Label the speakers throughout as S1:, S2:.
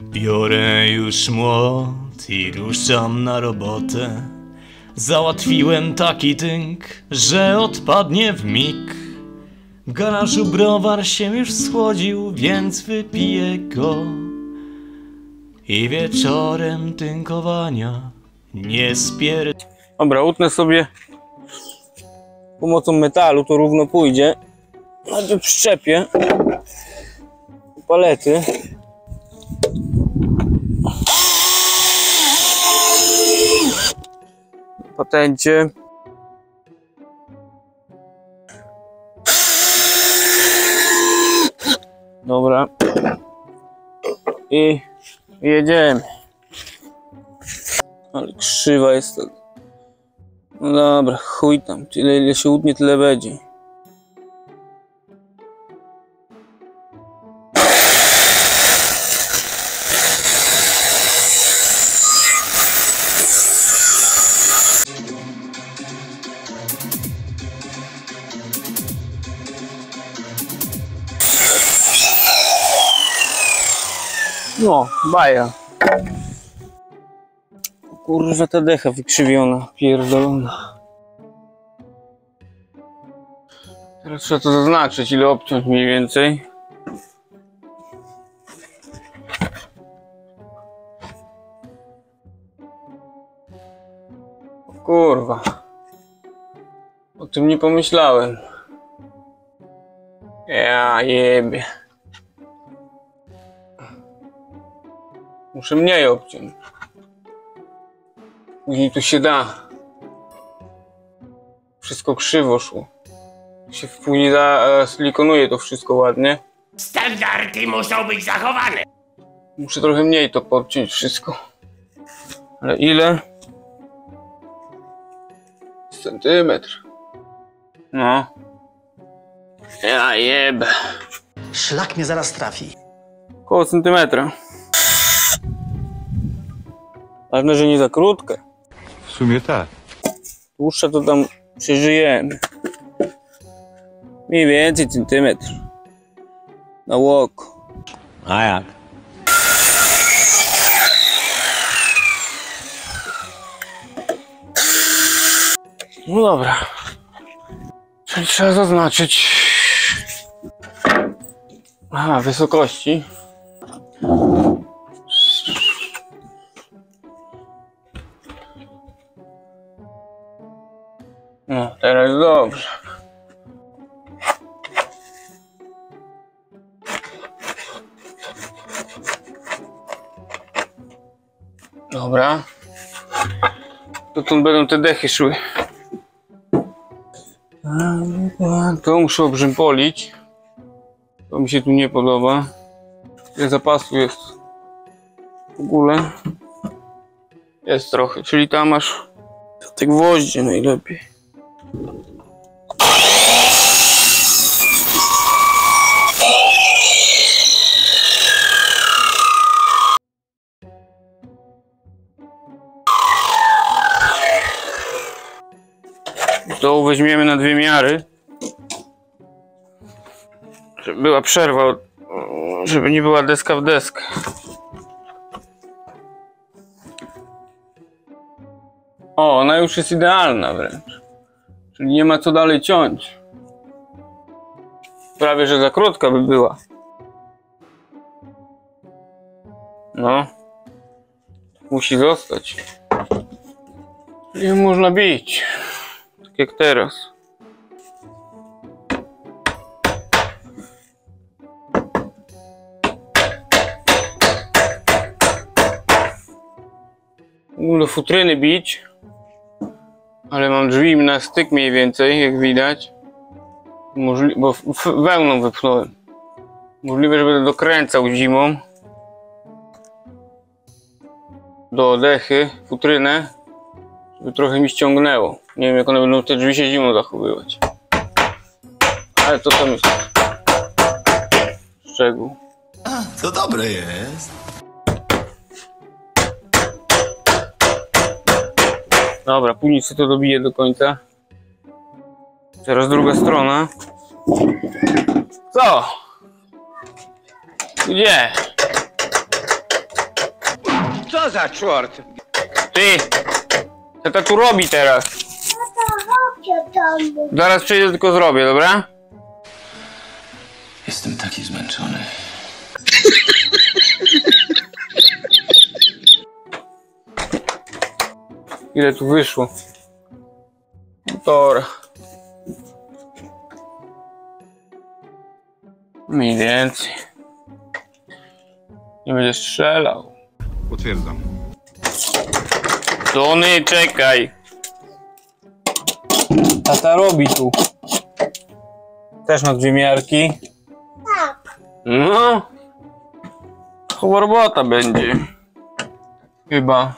S1: Biorę już młot i ruszam na robotę. Załatwiłem taki tynk, że odpadnie w mig. W garażu browar się już schłodził, więc wypiję go. I wieczorem tynkowania nie spier...
S2: Dobra, utnę sobie pomocą metalu, to równo pójdzie. Najpierw przyczepię palety. Patencie. Dobra. I jedziemy. Ale krzywa jest. No dobra, chuj tam. Tyle ile się utnie, tyle będzie. No, baja. Kurwa, ta decha wykrzywiona, pierdolona. Teraz trzeba to zaznaczyć, ile obciąć mniej więcej. O kurwa. O tym nie pomyślałem. Ja jebie. Muszę mniej obciąć. Później tu się da. Wszystko krzywo szło. Się później silikonuje to wszystko ładnie.
S3: Standardy muszą być zachowane.
S2: Muszę trochę mniej to podciąć wszystko. Ale ile? Centymetr. No. Ja jebę.
S3: Szlak mnie zaraz trafi.
S2: Koło centymetra. Ważne, że nie za krótkie.
S4: W sumie tak.
S2: Dłuższe to tam przeżyjemy. Mniej więcej centymetr. Na łok.
S1: A jak?
S2: No dobra. Czyli trzeba zaznaczyć. Aha, wysokości. No, teraz dobrze. Dobra. Dotąd będą te dechy szły. To muszę obrzępolić. To mi się tu nie podoba. Ile zapasu jest? W ogóle jest trochę, czyli tam masz te gwoździe najlepiej. To weźmiemy na dwie miary, żeby była przerwa, żeby nie była deska w deskę. O, ona już jest idealna wręcz. Czyli nie ma co dalej ciąć. Prawie że za krótka by była. No. Musi zostać. Czyli można bić. Tak jak teraz. Do futryny bić. Ale mam drzwi na styk mniej więcej, jak widać. Bo wełną wypchnąłem. Możliwe, że będę dokręcał zimą do dechy, futrynę, żeby trochę mi ściągnęło. Nie wiem, jak one będą te drzwi się zimą zachowywać. Ale to tam jest szczegół.
S3: To dobre jest.
S2: Dobra, później sobie to dobiję do końca. Teraz druga strona. Co? Gdzie? Co za czort? Ty! Co to tu robi teraz? Zaraz przyjdę, tylko zrobię, dobra?
S3: Jestem taki zmęczony.
S2: Ile tu wyszło? Półtora. Mniej więcej. Nie będzie strzelał.
S4: Potwierdzam.
S2: Tony, czekaj. Tata robi tu. Też ma dwie miarki. Tak. No. Chyba robota będzie. Chyba.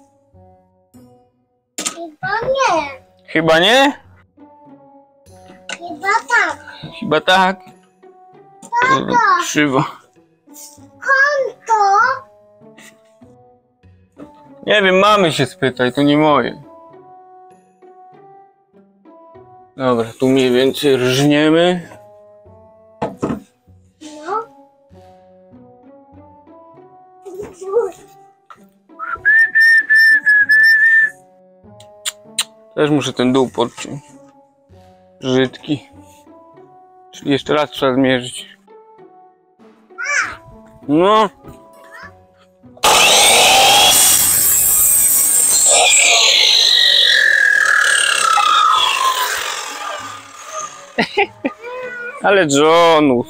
S5: Chyba nie.
S2: Chyba nie?
S5: Chyba tak.
S2: Chyba tak. Krzywo.
S5: Konto.
S2: Nie wiem, mamy się spytaj, to nie moje. Dobra, tu mniej więcej rżniemy.
S5: No.
S2: Też muszę ten dół podciąć. Brzydki. Czyli jeszcze raz trzeba zmierzyć. No. Ale Johnus.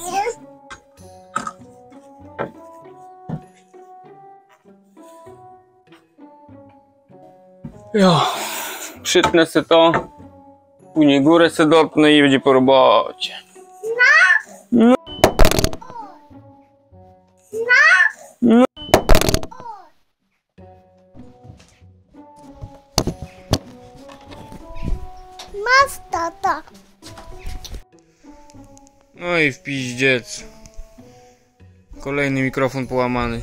S2: Jo. Przytnę se to. Później górę se dopnę i będzie po robocie. No. No.
S5: Masz tata.
S2: No i w piździec. Kolejny mikrofon połamany.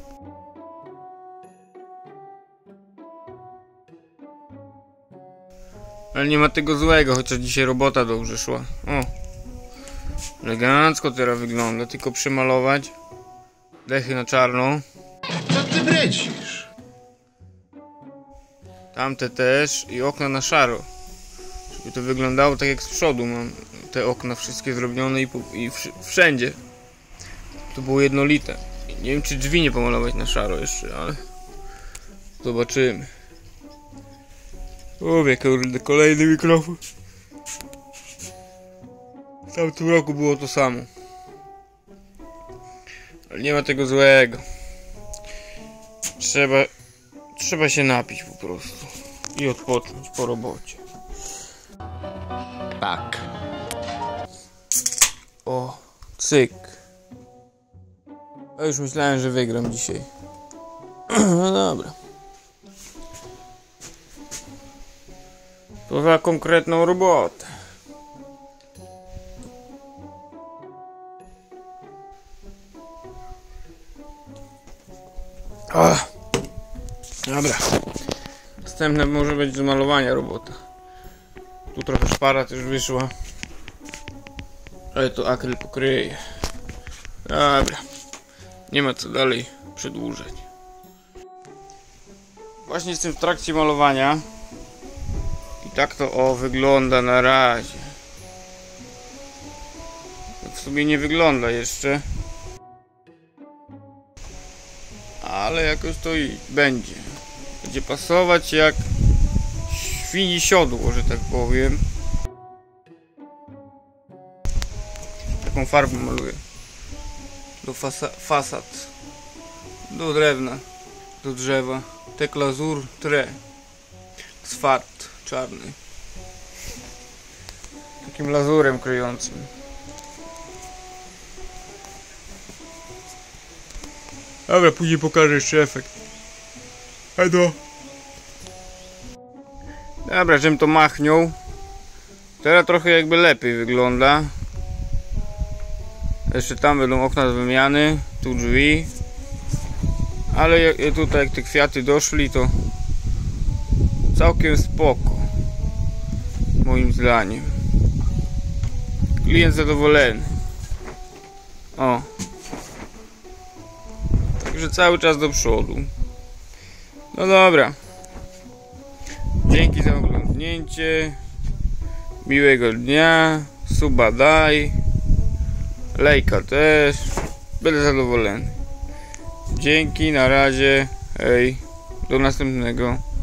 S2: Ale nie ma tego złego, chociaż dzisiaj robota dobrze szła. O. Elegancko teraz wygląda, tylko przemalować. Dechy na czarno.
S4: Co ty brecisz?
S2: Tamte też i okna na szaro. Żeby to wyglądało tak jak z przodu mam te okna wszystkie zrobione i wszędzie. To było jednolite. Nie wiem, czy drzwi nie pomalować na szaro jeszcze, ale zobaczymy. Mówię, kurde, kolejny mikrofon. W tamtym roku było to samo. Ale nie ma tego złego. Trzeba się napić po prostu. I odpocząć po robocie.
S3: Tak.
S2: O, cyk. Ja już myślałem, że wygram dzisiaj. No dobra. To za konkretną robotę. Dobra. Następne może być do malowania robota. Tu trochę szpara też wyszła. Ale to akryl pokryje. Dobra. Nie ma co dalej przedłużać. Właśnie jestem w trakcie malowania. I tak to wygląda na razie. W sumie nie wygląda jeszcze. Ale jakoś to i będzie. Będzie pasować jak świni siodło, że tak powiem. Taką farbę maluję. Do fasad. Do drewna. Do drzewa. Teklazur tre. Sfart czarny. Takim lazurem kryjącym. Dobra, później pokażę jeszcze efekt. Hajdo. Dobra, żem to machnął. Teraz trochę jakby lepiej wygląda. Jeszcze tam będą okna do wymiany. Tu drzwi. Ale tutaj jak te kwiaty doszli, to całkiem spoko. Moim zdaniem. Klient zadowolony. O. Także cały czas do przodu. No dobra. Dzięki za oglądnięcie. Miłego dnia. Suba daj. Lajka też. Będę zadowolony. Dzięki, na razie. Hej. Do następnego.